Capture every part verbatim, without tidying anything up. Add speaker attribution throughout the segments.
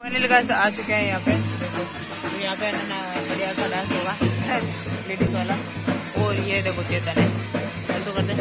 Speaker 1: Finally guys आ चुके हैं यहाँ पे। देखो तो यहाँ पे ना बढ़िया सा डांस होगा लेडीज वाला। और ये देखो चेतन है, चल तो करते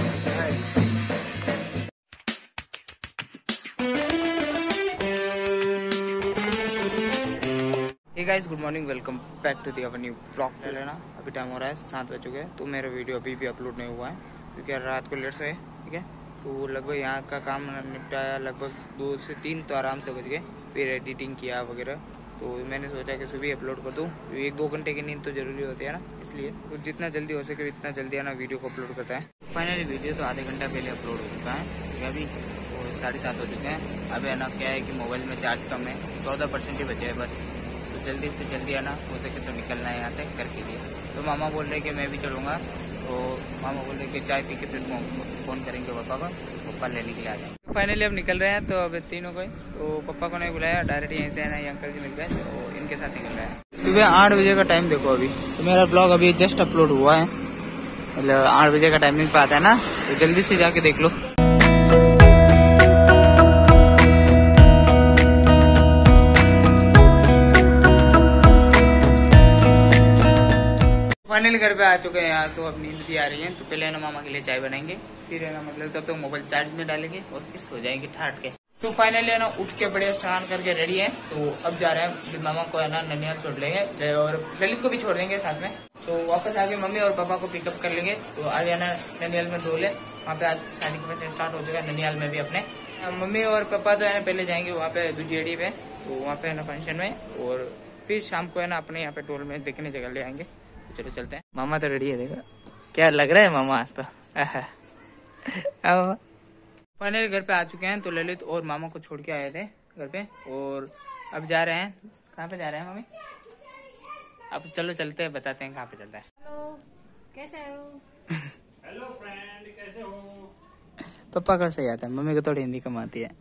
Speaker 1: hey guys, good morning, welcome back to the our new blog. चल है ना, अभी टाइम हो रहा है सात बज चुके हैं। तो मेरा वीडियो अभी भी अपलोड नहीं हुआ है क्योंकि रात को लेट से, ठीक है। तो लगभग यहाँ का काम निपटाया, लगभग दो से तीन तो आराम से बज गए। फिर एडिटिंग किया वगैरह। तो मैंने सोचा कि सुबह अपलोड कर दूँ, एक दो घंटे की नींद तो जरूरी होती है ना, इसलिए तो जितना जल्दी हो सके उतना जल्दी है ना वीडियो को अपलोड करता है। फाइनली वीडियो तो आधे घंटा पहले अपलोड हो चुका है, ठीक है। अभी तो साढ़े सात हो चुके हैं। अभी है ना क्या है कि मोबाइल में चार्ज कम है, चौदह परसेंट ही बचे है बस। तो जल्दी से जल्दी है ना हो सके तो निकलना है यहाँ से घर के लिए। तो मामा बोल रहे कि मैं भी चलूँगा। तो मामा बोल रहे कि चाय पी के फिर फ़ोन करेंगे पापा को, पापा लेने के लिए आ जाएंगे। फाइनली अब निकल रहे हैं। तो अब तीनों को, तो पापा को नहीं बुलाया, डायरेक्ट यहीं से है ना, ये अंकल जी मिल गए तो इनके साथ निकल रहे हैं। सुबह आठ बजे का टाइम देखो अभी। तो मेरा ब्लॉग अभी जस्ट अपलोड हुआ है, मतलब आठ बजे का टाइमिंग पे आता है ना, तो जल्दी से जाके देख लो। फाइनली घर पे आ चुके हैं यार। तो अब नींद भी आ रही है। तो पहले ना मामा के लिए चाय बनाएंगे, फिर है ना मतलब तब तक तो मोबाइल चार्ज में डालेंगे और फिर सो जाएंगे ठाट के। तो फाइनली है ना उठ के बढ़िया स्नान करके रेडी है। तो अब जा रहे हैं, फिर मामा को है ना ननिहाल छोड़ लेंगे और ललित को भी छोड़ देंगे साथ में। तो वापस आके मम्मी और पापा को पिकअप कर लेंगे। तो आज है ना ननिहाल में डोले, वहाँ पे आज शादी का फंक्शन स्टार्ट हो चुका है ननिहाल में भी अपने। मम्मी और पापा तो है ना पहले जाएंगे वहाँ पे दूजेड़ी पे, तो वहाँ पे है ना फंक्शन में, और फिर शाम को है ना अपने यहाँ पे टोल में देखने जगह ले आएंगे। चलो चलते हैं। मामा तो रेडी है, देखो क्या लग रहा है मामा आज तो। फाइनली घर पे आ चुके हैं। तो ललित और मामा को छोड़ के आए थे घर पे, और अब जा रहे हैं। कहाँ पे जा रहे हैं मम्मी? अब चलो चलते हैं, बताते हैं कहाँ पे चलता है।
Speaker 2: हेलो, कैसे हो?
Speaker 1: हेलो फ्रेंड, कैसे हो? पापा का सही आता है, मम्मी को थोड़ी हिंदी कम आती है।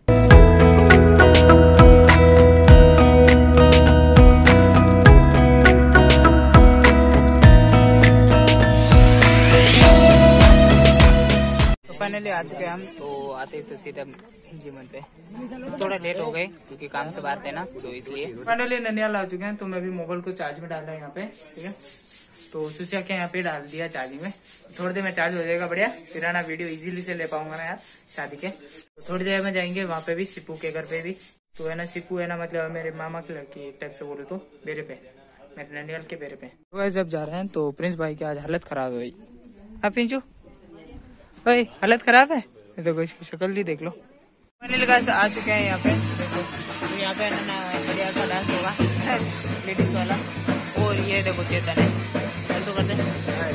Speaker 1: फाइनली आ चुके हैं हम। तो आते ही तो सीधा जीवन पे, थोड़ा लेट हो गए क्योंकि काम से बात है ना, तो इसलिए। फाइनली ननिहाल आ चुके हैं। तो मैं भी मोबाइल को चार्ज में डाल रहा हूँ यहाँ पे, ठीक है। तो सुशिया के यहाँ पे डाल दिया चार्जिंग में, थोड़ी देर में चार्ज हो जाएगा बढ़िया। फिर ना वीडियो इजीली से ले पाऊंगा ना यार शादी के। तो थोड़ी देर में जाएंगे वहाँ पे भी, सिप्पू के घर पे भी। तो है ना सिप्पू है ना मतलब मेरे मामा की लड़की टाइप से बोले तो, बेरे पे, मेरे ननिहाल के बेरे पे। तो वैसे अब जा रहे हैं। तो प्रिंस भाई की आज हालत खराब है भाई। हाँ पिंचू भाई, हालत खराब है, देखो इसकी शक्ल ही देख लो। फाइनली गाइस आ चुके हैं यहाँ पे। देखो तो यहाँ पे ना बढ़िया सा डांस होगा लेडीज वाला। और ये देखो चेतन है, चल तो करते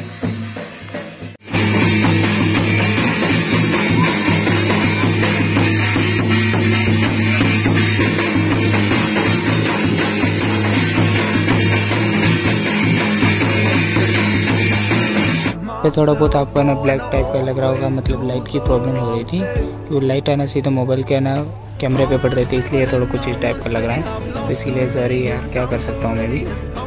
Speaker 1: ये थोड़ा बहुत आपको ना ब्लैक टाइप का लग रहा होगा, मतलब लाइट की प्रॉब्लम हो रही थी। तो लाइट आना सीधा मोबाइल के ना कैमरे पे पड़ रही थी, इसलिए थोड़ा कुछ इस टाइप का लग रहा है। तो इसीलिए सॉरी यार, क्या कर सकता हूँ मैं भी।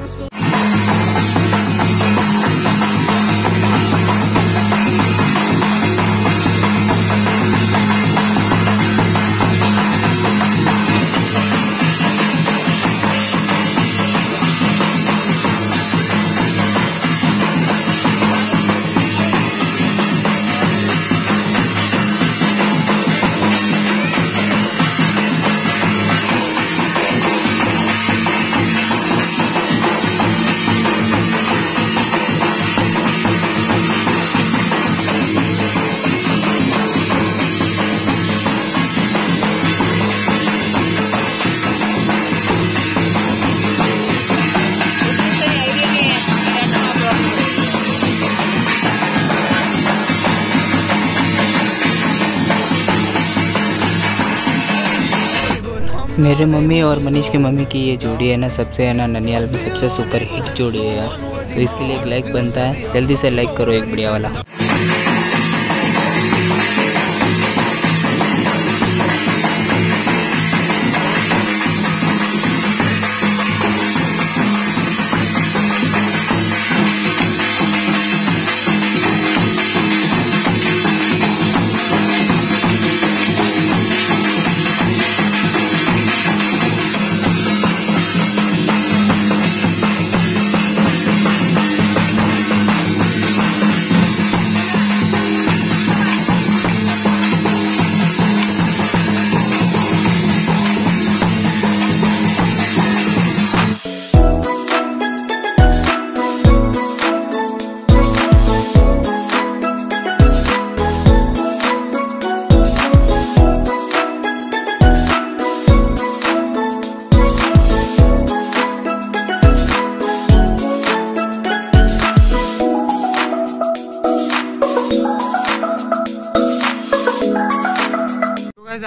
Speaker 1: मेरे मम्मी और मनीष की मम्मी की ये जोड़ी है ना, सबसे है ना ननिहाल में सबसे सुपर हिट जोड़ी है यार। तो इसके लिए एक लाइक बनता है, जल्दी से लाइक करो एक बढ़िया वाला।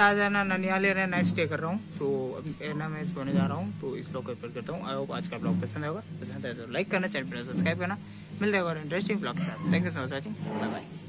Speaker 1: आज है ना ननियाल है नाइट स्टे कर रहा हूँ। सो so, ना मैं सोने जा रहा हूँ, तो इस ब्लॉग को एडिट करता हूँ। आई होप आज का ब्लॉग पसंद होगा। पसंद है तो लाइक करना, चैनल पर सब्सक्राइब करना। मिलते हैं और इंटरेस्टिंग ब्लॉग के साथ। Thank you so much watching, bye bye.